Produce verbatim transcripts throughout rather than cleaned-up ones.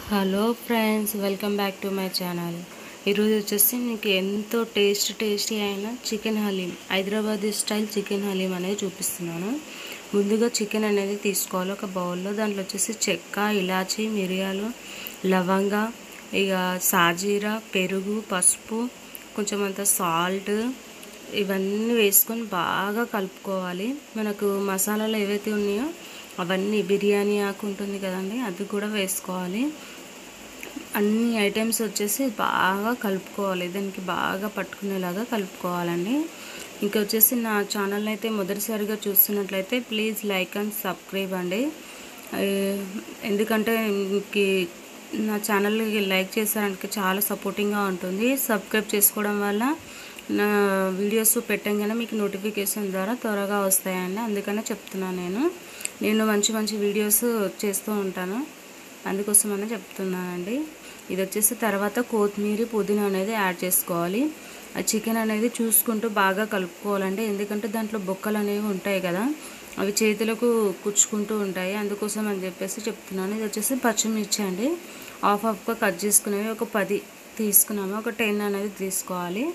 Hello friends, welcome back to my channel. ఈరోజు వచ్చేసి మీకు ఎంతో టేస్ట్ టేస్టీ అయిన chicken haleem, Hyderabadi style chicken haleem అనేది చూపిస్తున్నాను. ముందుగా చికెన్ అనేది తీసుకోవాలి ఒక బౌల్లో. దాంట్లో వచ్చేసి చెక్క, ఇలాచి, మిరియాలు, లవంగ, ఇక సాజీరా, పెరుగు, పసుపు, కొంచెం అంత సాల్ట్, ఇవన్నీ వేసుకొని బాగా కలుపుకోవాలి. మనకు మసాలాలు ఏవైతే ఉన్నాయో అవన్నీ, బిర్యానీ ఆకు ఉంటుంది కదండి, అది కూడా వేసుకోవాలి. అన్ని ఐటమ్స్ వచ్చేసి బాగా కలుపుకోవాలి, దానికి బాగా పట్టుకునేలాగా కలుపుకోవాలండి. ఇంకా వచ్చేసి నా ఛానల్ అయితే మొదటిసారిగా చూస్తున్నట్లయితే ప్లీజ్ లైక్ అండ్ సబ్స్క్రైబ్ అండి. ఎందుకంటే మీకు నా ఛానల్కి లైక్ చేసానికి చాలా సపోర్టింగ్గా ఉంటుంది. సబ్స్క్రైబ్ చేసుకోవడం వల్ల నా వీడియోస్ పెట్టంగానే మీకు నోటిఫికేషన్ ద్వారా త్వరగా వస్తాయండి. అందుకనే చెప్తున్నాను. నేను నేను మంచి మంచి వీడియోస్ చేస్తూ ఉంటాను, అందుకోసమనే చెప్తున్నానండి. ఇది వచ్చేసి తర్వాత కొత్తిమీర, పుదీనా అనేది యాడ్ చేసుకోవాలి. ఆ చికెన్ అనేది చూసుకుంటూ బాగా కలుపుకోవాలండి, ఎందుకంటే దాంట్లో బొక్కలు అనేవి ఉంటాయి కదా, అవి చేతులకు కుచ్చుకుంటూ ఉంటాయి. అందుకోసం అని చెప్పేసి చెప్తున్నాను. ఇది వచ్చేసి పచ్చిమిర్చి అండి, హాఫ్ హాఫ్గా కట్ చేసుకునేవి ఒక పది తీసుకున్నాము, ఒక టెన్ అనేది తీసుకోవాలి.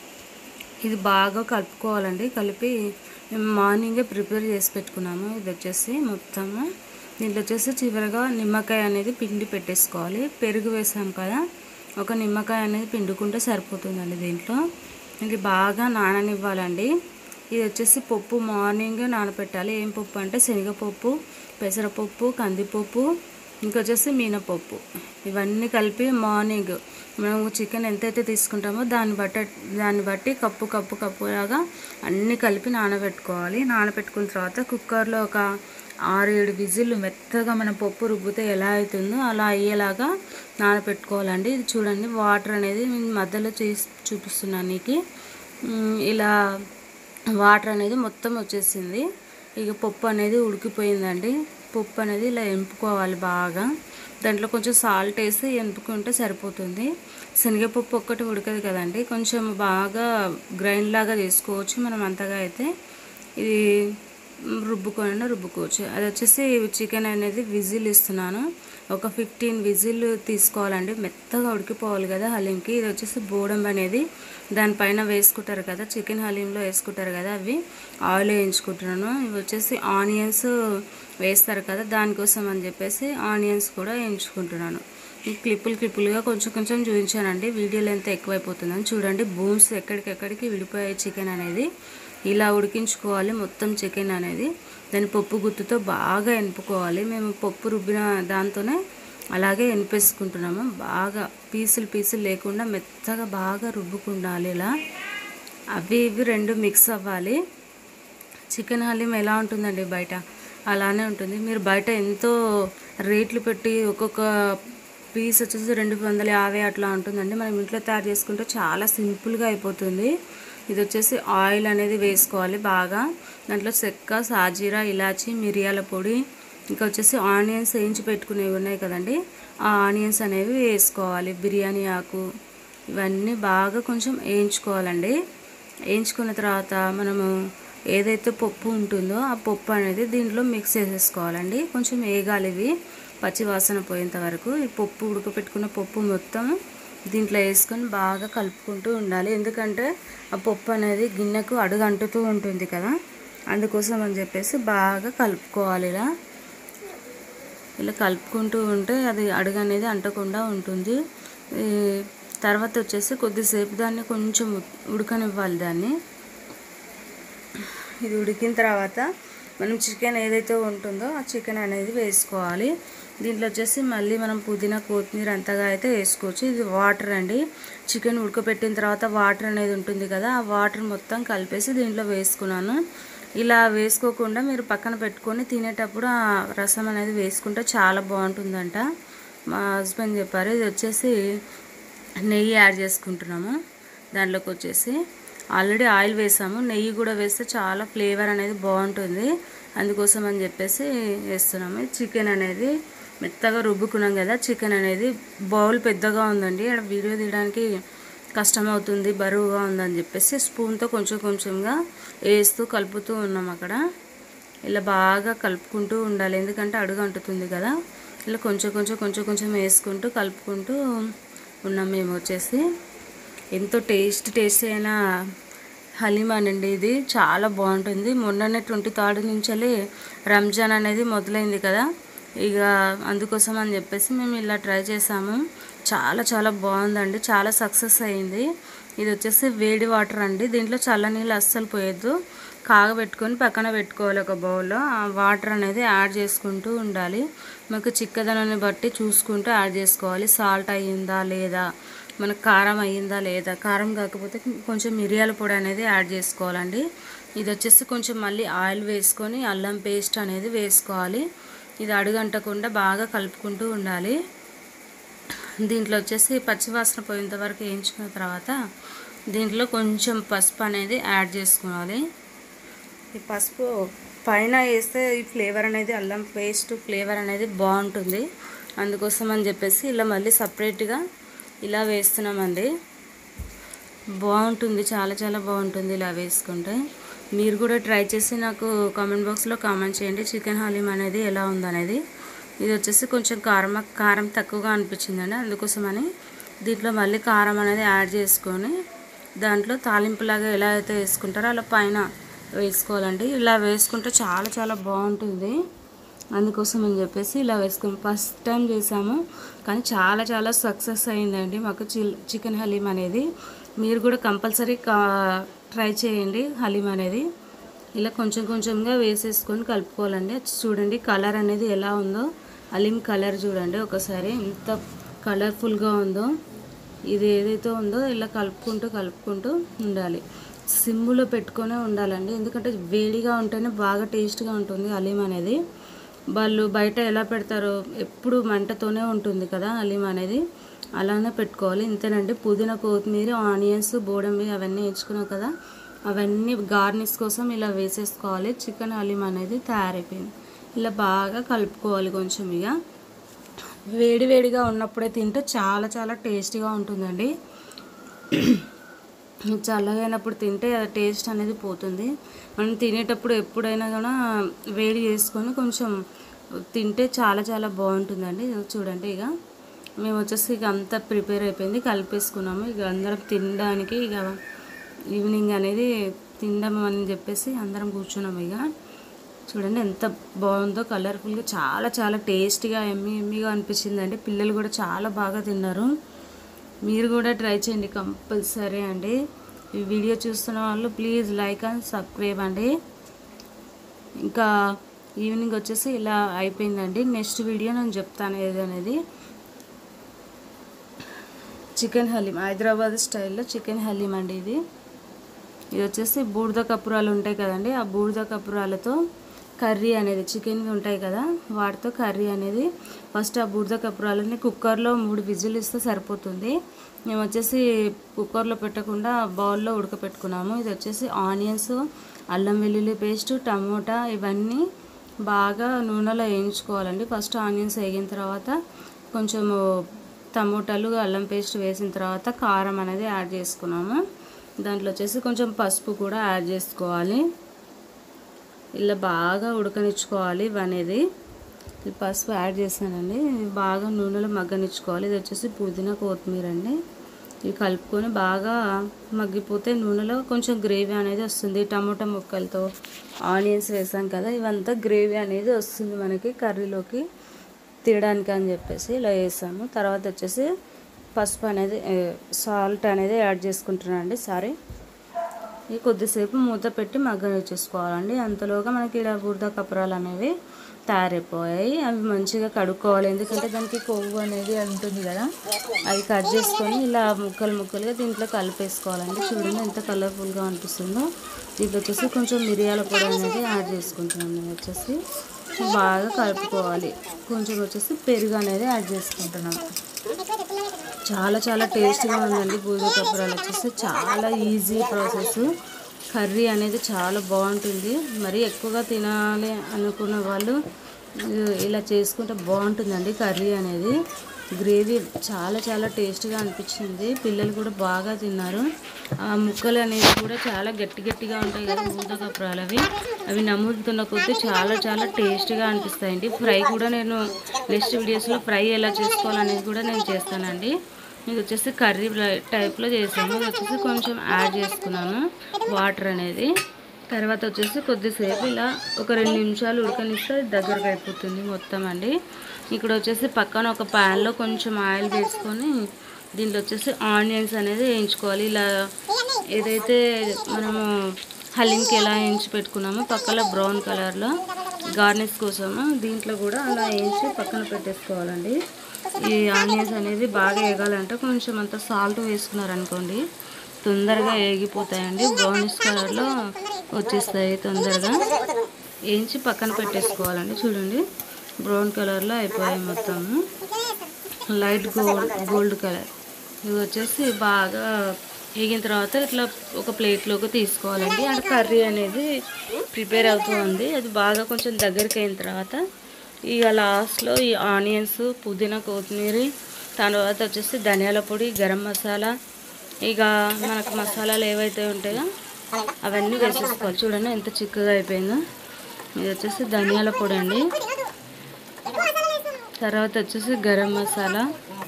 ఇది బాగా కలుపుకోవాలండి. కలిపి మార్నింగే ప్రిపేర్ చేసి పెట్టుకున్నాము. ఇది వచ్చేసి మొత్తము దీంట్లో వచ్చేసి చివరిగా నిమ్మకాయ అనేది పిండి పెట్టేసుకోవాలి. పెరుగు వేసాం కదా, ఒక నిమ్మకాయ అనేది పిండుకుంటే సరిపోతుందండి. దీంట్లో ఇది బాగా నాననివ్వాలండి. ఇది వచ్చేసి పప్పు మార్నింగ్ నానబెట్టాలి. ఏం పప్పు అంటే శనగపప్పు, పెసరపప్పు, కందిపప్పు, ఇంకొచ్చేసి మినపప్పు, ఇవన్నీ కలిపి మార్నింగ్ మనం చికెన్ ఎంతైతే తీసుకుంటామో దాన్ని బట్టి దాన్ని బట్టి కప్పు కప్పు కప్పులాగా అన్నీ కలిపి నానబెట్టుకోవాలి. నానబెట్టుకున్న తర్వాత కుక్కర్లో ఒక ఆరు ఏడు విజిల్లు మెత్తగా మన పప్పు రుబ్బితే ఎలా అవుతుందో అలా అయ్యేలాగా నానబెట్టుకోవాలండి. ఇది చూడండి, వాటర్ అనేది మధ్యలో చేసి చూపిస్తున్నాను నీకు. ఇలా వాటర్ అనేది మొత్తం వచ్చేసింది. ఇక పప్పు అనేది ఉడికిపోయిందండి. పప్పు అనేది ఇలా ఎంపుకోవాలి బాగా. దాంట్లో కొంచెం సాల్ట్ వేసి ఎంపుకుంటే సరిపోతుంది. శనగపప్పు ఒక్కటి ఉడకదు కదండి, కొంచెం బాగా గ్రైండ్ లాగా చేసుకోవచ్చు మనం. అంతగా అయితే ఇది రుబ్బుకొని రుబ్బుకోవచ్చు. అది వచ్చేసి చికెన్ అనేది విజిల్ ఇస్తున్నాను. ఒక ఫిఫ్టీన్ విజిల్ తీసుకోవాలండి, మెత్తగా ఉడికిపోవాలి కదా హలీంకి. ఇది వచ్చేసి బోడం అనేది దానిపైన వేసుకుంటారు కదా, చికెన్ హలీంలో వేసుకుంటారు కదా, అవి ఆయిల్ వేయించుకుంటున్నాను. ఇవి వచ్చేసి ఆనియన్స్ వేస్తారు కదా, దానికోసం అని చెప్పేసి ఆనియన్స్ కూడా వేయించుకుంటున్నాను. ఈ క్లిప్పులు క్లిప్పులుగా కొంచెం కొంచెం చూపించానండి, వీడియోలో ఎంత ఎక్కువైపోతుందని. చూడండి, బూమ్స్ ఎక్కడికెక్కడికి విడిపోయాయి చికెన్ అనేది. ఇలా ఉడికించుకోవాలి మొత్తం చికెన్ అనేది. దాని పప్పు గుత్తుతో బాగా ఎనుపుకోవాలి. మేము పప్పు రుబ్బిన దాంతోనే అలాగే ఎనిపేసుకుంటున్నాము. బాగా పీసులు పీసులు లేకుండా మెత్తగా బాగా రుబ్బుకుండాలి. ఇలా అవి ఇవి రెండు మిక్స్ అవ్వాలి. చికెన్ హలీం ఎలా ఉంటుందండి బయట, అలానే ఉంటుంది. మీరు బయట ఎంతో రేట్లు పెట్టి ఒక్కొక్క పీస్ వచ్చేసి రెండు వందల యాభై అట్లా ఉంటుందండి. మనం ఇంట్లో తయారు చేసుకుంటే చాలా సింపుల్గా అయిపోతుంది. ఇది వచ్చేసి ఆయిల్ అనేది వేసుకోవాలి బాగా. దాంట్లో చెక్క, సాజీరా, ఇలాచి, మిరియాల పొడి, ఇంకా వచ్చేసి ఆనియన్స్ వేయించి పెట్టుకునేవి ఉన్నాయి కదండి, ఆ ఆనియన్స్ అనేవి వేసుకోవాలి. బిర్యానీ ఆకు, ఇవన్నీ బాగా కొంచెం వేయించుకోవాలండి. వేయించుకున్న తర్వాత మనము ఏదైతే పప్పు ఉంటుందో ఆ పప్పు అనేది దీంట్లో మిక్స్ చేసేసుకోవాలండి. కొంచెం వేగాలి ఇవి పచ్చి వాసన పోయేంత వరకు. ఈ పప్పు ఉడకపెట్టుకున్న పప్పు మొత్తం దీంట్లో వేసుకొని బాగా కలుపుకుంటూ ఉండాలి, ఎందుకంటే ఆ పప్పు అనేది గిన్నెకు అడుగు అంటుతూ ఉంటుంది కదా, అందుకోసం అని చెప్పేసి బాగా కలుపుకోవాలి. ఇలా ఇలా కలుపుకుంటూ ఉంటే అది అడుగు అనేది అంటకుండా ఉంటుంది. తర్వాత వచ్చేసి కొద్దిసేపు దాన్ని కొంచెం ఉడకనివ్వాలి దాన్ని. ఇది ఉడికిన తర్వాత మనం చికెన్ ఏదైతే ఉంటుందో ఆ చికెన్ అనేది వేసుకోవాలి. దీంట్లో వచ్చేసి మళ్ళీ మనం పుదీనా, కొత్తిమీర అంతగా అయితే వేసుకోవచ్చు. ఇది వాటర్ అండి, చికెన్ ఉడకపెట్టిన తర్వాత వాటర్ అనేది ఉంటుంది కదా, ఆ వాటర్ మొత్తం కలిపేసి దీంట్లో వేసుకున్నాను. ఇలా వేసుకోకుండా మీరు పక్కన పెట్టుకొని తినేటప్పుడు ఆ రసం అనేది వేసుకుంటే చాలా బాగుంటుందంట, మా హస్బెండ్ చెప్పారు. ఇది వచ్చేసి నెయ్యి యాడ్ చేసుకుంటున్నాము. దాంట్లోకి వచ్చేసి ఆల్రెడీ ఆయిల్ వేసాము, నెయ్యి కూడా వేస్తే చాలా ఫ్లేవర్ అనేది బాగుంటుంది, అందుకోసం అని చెప్పేసి వేస్తున్నాము. చికెన్ అనేది మెత్తగా రుబ్బుకున్నాం కదా, చికెన్ అనేది బౌల్ పెద్దగా ఉందండి, అక్కడ వీడియో తీయడానికి కష్టమవుతుంది, బరువుగా ఉందని చెప్పేసి స్పూన్తో కొంచెం కొంచెంగా వేస్తూ కలుపుతూ ఉన్నాం అక్కడ. ఇలా బాగా కలుపుకుంటూ ఉండాలి, ఎందుకంటే అడుగు అంటుతుంది కదా. ఇలా కొంచెం కొంచెం కొంచెం కొంచెం వేసుకుంటూ కలుపుకుంటూ ఉన్నాం మేము వచ్చేసి. ఎంతో టేస్ట్ టేస్ట్ అయిన హలీమా అండి ఇది, చాలా బాగుంటుంది. మొన్ననే ట్వంటీ థర్డ్ నుంచి రంజాన్ అనేది మొదలైంది కదా, ఇక అందుకోసం అని చెప్పేసి మేము ఇలా ట్రై చేసాము. చాలా చాలా బాగుందండి, చాలా సక్సెస్ అయ్యింది. ఇది వచ్చేసి వేడి వాటర్ అండి, దీంట్లో చల్ల నీళ్ళు అస్సలు పోయొద్దు, కాగబెట్టుకొని పక్కన పెట్టుకోవాలి ఒక బౌల్లో. ఆ వాటర్ అనేది యాడ్ చేసుకుంటూ ఉండాలి. మనకు చిక్కదనాన్ని బట్టి చూసుకుంటూ యాడ్ చేసుకోవాలి. సాల్ట్ అయ్యిందా లేదా, మనకు కారం అయ్యిందా లేదా, కారం కాకపోతే కొంచెం మిరియాల పొడి అనేది యాడ్ చేసుకోవాలండి. ఇది వచ్చేసి కొంచెం మళ్ళీ ఆయిల్ వేసుకొని అల్లం పేస్ట్ అనేది వేసుకోవాలి. ఇది అడుగంటకుండా బాగా కలుపుకుంటూ ఉండాలి. దీంట్లో వచ్చేసి పచ్చివాసన పోయేంత వరకు వేయించుకున్న తర్వాత దీంట్లో కొంచెం పసుపు అనేది యాడ్ చేసుకోవాలి. ఈ పసుపు పైన వేస్తే ఈ ఫ్లేవర్ అనేది, అల్లం పేస్ట్ ఫ్లేవర్ అనేది బాగుంటుంది. అందుకోసం అని చెప్పేసి ఇలా మళ్ళీ సపరేట్గా ఇలా వేస్తున్నామండి. బాగుంటుంది, చాలా చాలా బాగుంటుంది ఇలా వేసుకుంటే. మీరు కూడా ట్రై చేసి నాకు కామెంట్ బాక్స్లో కామెంట్ చేయండి చికెన్ హలీం అనేది ఎలా ఉందనేది. ఇది వచ్చేసి కొంచెం కారం కారం తక్కువగా అనిపించిందండి, అందుకోసమని దీంట్లో మళ్ళీ కారం అనేది యాడ్ చేసుకొని దాంట్లో తాలింపులాగా ఎలా అయితే వేసుకుంటారో అలా పైన వేసుకోవాలండి. ఇలా వేసుకుంటే చాలా చాలా బాగుంటుంది, అందుకోసం అని చెప్పేసి ఇలా వేసుకుని ఫస్ట్ టైం చేసాము, కానీ చాలా చాలా సక్సెస్ అయిందండి మాకు చికెన్ హలీం అనేది. మీరు కూడా కంపల్సరీ ట్రై చేయండి హలీం అనేది. ఇలా కొంచెం కొంచెంగా వేసేసుకొని కలుపుకోవాలండి. చూడండి కలర్ అనేది ఎలా ఉందో, హలీం కలర్ చూడండి ఒకసారి ఎంత కలర్ఫుల్గా ఉందో. ఇది ఏదైతే ఉందో ఇలా కలుపుకుంటూ కలుపుకుంటూ ఉండాలి. సిమ్ములో పెట్టుకొనే ఉండాలండి, ఎందుకంటే వేడిగా ఉంటేనే బాగా టేస్ట్గా ఉంటుంది హలీం అనేది. వాళ్ళు బయట ఎలా పెడతారో ఎప్పుడు మంటతోనే ఉంటుంది కదా హలీం అనేది, అలానే పెట్టుకోవాలి. ఇంతేనండి, పుదీనా కొత్తిమీర ఆనియన్స్ బోడంవి అవన్నీ వేసుకున్నాం కదా, అవన్నీ గార్నిష్ కోసం ఇలా వేసేసుకోవాలి. చికెన్ హలీం అనేది తయారైపోయింది. ఇలా బాగా కలుపుకోవాలి. కొంచెం ఇక వేడి వేడిగా ఉన్నప్పుడే తింటే చాలా చాలా టేస్టీగా ఉంటుందండి. చల్లగా అయినప్పుడు తింటే టేస్ట్ అనేది పోతుంది. మనం తినేటప్పుడు ఎప్పుడైనా కూడా వేడి చేసుకొని కొంచెం తింటే చాలా చాలా బాగుంటుందండి. చూడండి ఇక మేము వచ్చేసి ఇక అంతా ప్రిపేర్ అయిపోయింది, కలిపేసుకున్నాము. ఇక అందరం తినడానికి ఇక ఈవినింగ్ అనేది తిందాం అని చెప్పేసి అందరం కూర్చున్నాము. ఇక చూడండి ఎంత బాగుందో, కలర్ఫుల్గా చాలా చాలా టేస్టీగా ఎమ్మి ఎమ్మిగా అనిపించిందండి. పిల్లలు కూడా చాలా బాగా తిన్నారు. మీరు కూడా ట్రై చేయండి కంపల్సరీ అండి. ఈ వీడియో చూస్తున్న వాళ్ళు ప్లీజ్ లైక్ అండ్ సబ్స్క్రైబ్ అండి. ఇంకా ఈవినింగ్ వచ్చేసి ఇలా అయిపోయిందండి. నెక్స్ట్ వీడియో నేను చెప్తాను ఏది అనేది. చికెన్ హలీం హైదరాబాద్ స్టైల్లో చికెన్ హలీం అండి ఇది. ఇది వచ్చేసి బూడిద కపురాలు ఉంటాయి కదండి, ఆ బూడిద కపురాలతో కర్రీ అనేది, చికెన్ ఉంటాయి కదా వాటితో కర్రీ అనేది. ఫస్ట్ ఆ బూడిద కపురాలని కుక్కర్లో మూడు విజిల్ ఇస్తే సరిపోతుంది. మేము వచ్చేసి కుక్కర్లో పెట్టకుండా బౌల్లో ఉడకపెట్టుకున్నాము. ఇది వచ్చేసి ఆనియన్స్, అల్లం వెల్లుల్లి పేస్ట్, టమోటా ఇవన్నీ బాగా నూనెలో వేయించుకోవాలండి. ఫస్ట్ ఆనియన్స్ వేగిన తర్వాత కొంచెము టమోటాలు అల్లం పేస్ట్ వేసిన తర్వాత కారం అనేది యాడ్ చేసుకున్నాము. దాంట్లో వచ్చేసి కొంచెం పసుపు కూడా యాడ్ చేసుకోవాలి. ఇలా బాగా ఉడకనిచ్చుకోవాలి ఇవనేది. ఈ పసుపు యాడ్ చేశానండి, బాగా నూనెలో మగ్గనిచ్చుకోవాలి. ఇది వచ్చేసి పుదీనా కొత్తిమీర అండి. ఇవి కలుపుకొని బాగా మగ్గిపోతే నూనెలో కొంచెం గ్రేవీ అనేది వస్తుంది. టమోటా ముక్కలతో ఆనియన్స్ వేసాం కదా, ఇవంతా గ్రేవీ అనేది వస్తుంది మనకి కర్రీలోకి తినడానికి అని చెప్పేసి ఇలా వేసాము. తర్వాత వచ్చేసి పసుపు అనేది సాల్ట్ అనేది యాడ్ చేసుకుంటున్నాను అండి. సారీ, ఈ కొద్దిసేపు మూత పెట్టి మగ్గనిచ్చేసుకోవాలండి. అంతలోగా మనకి ఇలా బూడిద కపురాలు అనేవి తయారైపోయాయి. అవి మంచిగా కడుక్కోవాలి, ఎందుకంటే దానికి కొవ్వు అనేది ఉంటుంది కదా, అవి కట్ చేసుకొని ఇలా ముక్కలు ముక్కలుగా దీంట్లో కలిపేసుకోవాలండి. చూడండి ఎంత కలర్ఫుల్గా అనిపిస్తుందో. దీంట్లో వచ్చేసి కొంచెం మిరియాల పొడి అనేది యాడ్ చేసుకుంటున్నాను. నేను వచ్చేసి బాగా కలుపుకోవాలి. కొంచెం వచ్చేసి పెరుగు అనేది యాడ్ చేసుకుంటున్నాం. చాలా చాలా టేస్ట్గా ఉందండి. బూడిద కపురాలు వచ్చేసి చాలా ఈజీ ప్రాసెస్. కర్రీ అనేది చాలా బాగుంటుంది. మరి ఎక్కువగా తినాలి అనుకున్న వాళ్ళు ఇలా చేసుకుంటే బాగుంటుందండి కర్రీ అనేది. గ్రేవీ చాలా చాలా టేస్ట్గా అనిపించింది. పిల్లలు కూడా బాగా తిన్నారు. ఆ ముక్కలు అనేవి కూడా చాలా గట్టి గట్టిగా ఉంటాయి కదా బూడిద కప్పరాలు, అవి అవి నమ్ముతున్న కొద్దీ చాలా చాలా టేస్ట్గా అనిపిస్తాయండి. ఫ్రై కూడా నేను నెక్స్ట్ వీడియోస్లో ఫ్రై ఎలా చేసుకోవాలనేది కూడా నేను చేస్తానండి. ఇది వచ్చేసి కర్రీ టైప్లో చేసాము. ఇది వచ్చేసి కొంచెం యాడ్ చేసుకున్నాను వాటర్ అనేది. తర్వాత వచ్చేసి కొద్దిసేపు ఇలా ఒక రెండు నిమిషాలు ఉడకనిస్తే దగ్గరకు అయిపోతుంది మొత్తం అండి. ఇక్కడ వచ్చేసి పక్కన ఒక ప్యాన్లో కొంచెం ఆయిల్ వేసుకొని దీంట్లో వచ్చేసి ఆనియన్స్ అనేది వేయించుకోవాలి. ఇలా ఏదైతే మనము హలీంకి ఎలా వేయించి పెట్టుకున్నామో పక్కన బ్రౌన్ కలర్లో గార్నిష్ కోసము దీంట్లో కూడా అలా వేయించి పక్కన పెట్టేసుకోవాలండి. ఈ ఆనియన్స్ అనేది బాగా వేగాలంటే కొంచెం అంత సాల్ట్ వేసుకున్నారనుకోండి తొందరగా వేగిపోతాయండి. బ్రౌనిష్ కలర్లో వచ్చేస్తాయి తొందరగా. వేయించి పక్కన పెట్టేసుకోవాలండి. చూడండి బ్రౌన్ కలర్లో అయిపోయాయి మొత్తము, లైట్ గోల్డ్ గోల్డ్ కలర్. ఇది వచ్చేసి బాగా వేగిన తర్వాత ఇట్లా ఒక ప్లేట్లోకి తీసుకోవాలండి. అండ్ కర్రీ అనేది ప్రిపేర్ అవుతూ ఉంది. అది బాగా కొంచెం దగ్గరికి అయిన తర్వాత ఇక లాస్ట్లో ఈ ఆనియన్స్, పుదీనా, కొత్తిమీర, తర్వాత వచ్చేసి ధనియాల పొడి, గరం మసాలా, ఇక మనకు మసాలాలు ఏవైతే ఉంటాయో అవన్నీ వేసేసుకోవాలి. చూడండి ఎంత చిక్కగా అయిపోయిందో. ఇది వచ్చేసి ధనియాల పొడి అండి. తర్వాత వచ్చేసి గరం మసాలా,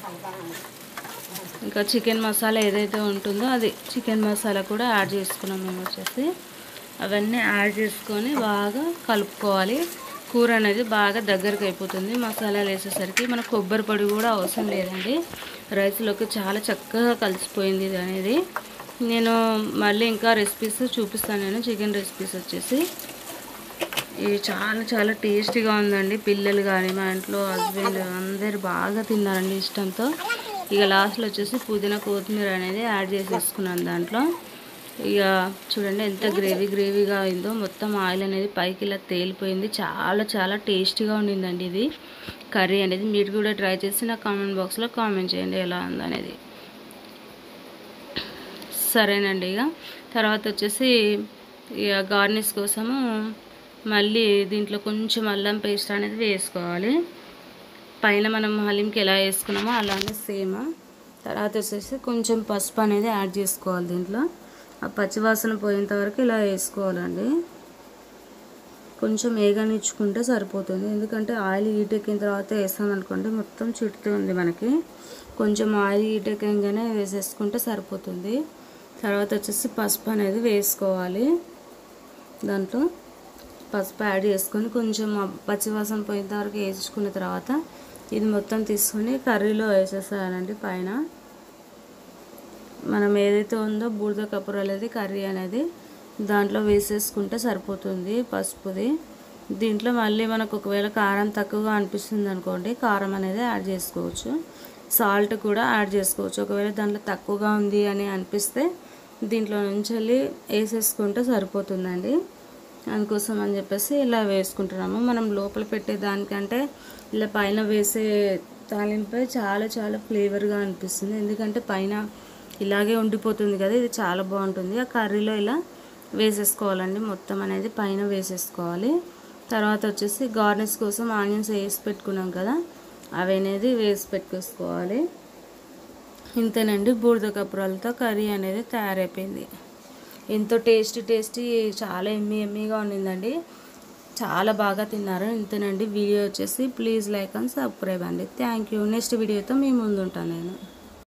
ఇంకా చికెన్ మసాలా ఏదైతే ఉంటుందో అది చికెన్ మసాలా కూడా యాడ్ చేసుకున్నాం మేము వచ్చేసి. అవన్నీ యాడ్ చేసుకొని బాగా కలుపుకోవాలి. కూర అనేది బాగా దగ్గరకు అయిపోతుంది మసాలాలు వేసేసరికి. మన కొబ్బరి పొడి కూడా అవసరం లేదండి. రైస్లోకి చాలా చక్కగా కలిసిపోయింది ఇది అనేది. నేను మళ్ళీ ఇంకా రెసిపీస్ చూపిస్తాను. నేను చికెన్ రెసిపీస్ వచ్చేసి ఇవి చాలా చాలా టేస్టీగా ఉందండి. పిల్లలు కానీ మా ఇంట్లో హస్బెండ్ అందరు బాగా తిన్నారండి ఇష్టంతో. ఇక లాస్ట్లో వచ్చేసి పుదీనా, కొత్తిమీర అనేది యాడ్ చేసేసుకున్నాను దాంట్లో. ఇక చూడండి ఎంత గ్రేవీ గ్రేవీగా అయిందో. మొత్తం ఆయిల్ అనేది పైకి ఇలా తేలిపోయింది. చాలా చాలా టేస్టీగా ఉండిందండి ఇది కర్రీ అనేది. మీరు కూడా ట్రై చేసి నా కామెంట్ బాక్స్లో కామెంట్ చేయండి ఎలా ఉందనేది. సరేనండి. ఇక తర్వాత వచ్చేసి ఇక గార్నిష్ కోసము మళ్ళీ దీంట్లో కొంచెం అల్లం పేస్ట్ అనేది వేసుకోవాలి. పైన మనం హలీంకి ఎలా వేసుకున్నామో అలానే సేమ్. తర్వాత వచ్చేసి కొంచెం పసుపు అనేది యాడ్ చేసుకోవాలి దీంట్లో. ఆ పచ్చివాసన పోయేంత వరకు ఇలా వేసుకోవాలండి. కొంచెం వేగనిచ్చుకుంటే సరిపోతుంది. ఎందుకంటే ఆయిల్ హీట్ ఎక్కిన తర్వాత వేసామనుకోండి మొత్తం చుట్టుతుంది మనకి. కొంచెం ఆయిల్ హీట్ ఎక్కగానే వేసేసుకుంటే సరిపోతుంది. తర్వాత వచ్చేసి పసుపు అనేది వేసుకోవాలి. దాంట్లో పసుపు యాడ్ చేసుకొని కొంచెం పచ్చివాసన పోయేంత వరకు వేసుకున్న తర్వాత ఇది మొత్తం తీసుకొని కర్రీలో వేసేసేయాలండి. పైన మనం ఏదైతే ఉందో బూడిద కప్పరాలది కర్రీ అనేది దాంట్లో వేసేసుకుంటే సరిపోతుంది పసుపుది. దీంట్లో మళ్ళీ మనకు ఒకవేళ కారం తక్కువగా అనిపిస్తుంది అనుకోండి కారం అనేది యాడ్ చేసుకోవచ్చు. సాల్ట్ కూడా యాడ్ చేసుకోవచ్చు. ఒకవేళ దాంట్లో తక్కువగా ఉంది అని అనిపిస్తే దీంట్లో నుంచి వెళ్ళి వేసేసుకుంటే సరిపోతుందండి. అందుకోసం అని చెప్పేసి ఇలా వేసుకుంటున్నాము. మనం లోపల పెట్టే దానికంటే ఇలా పైన వేసే తాలింపై చాలా చాలా ఫ్లేవర్గా అనిపిస్తుంది. ఎందుకంటే పైన ఇలాగే ఉండిపోతుంది కదా, ఇది చాలా బాగుంటుంది. ఆ కర్రీలో ఇలా వేసేసుకోవాలండి. మొత్తం అనేది పైన వేసేసుకోవాలి. తర్వాత వచ్చేసి గార్నిష్ కోసం ఆనియన్స్ వేసి పెట్టుకున్నాం కదా అవి అనేది వేసి పెట్టుకోవాలి. ఇంతేనండి, బూడిద కప్పరాలతో కర్రీ అనేది తయారైపోయింది. ఎంతో టేస్టీ టేస్టీ చాలా ఎమ్మీ ఎమ్మీగా ఉండిందండి. చాలా బాగా తిన్నారు. ఇంతేనండి వీడియో వచ్చేసి. ప్లీజ్ లైక్ అండ్ సబ్స్క్రైబ్ అండి. Thank you. నెక్స్ట్ వీడియోతో మీ ముందు ఉంటాను నేను.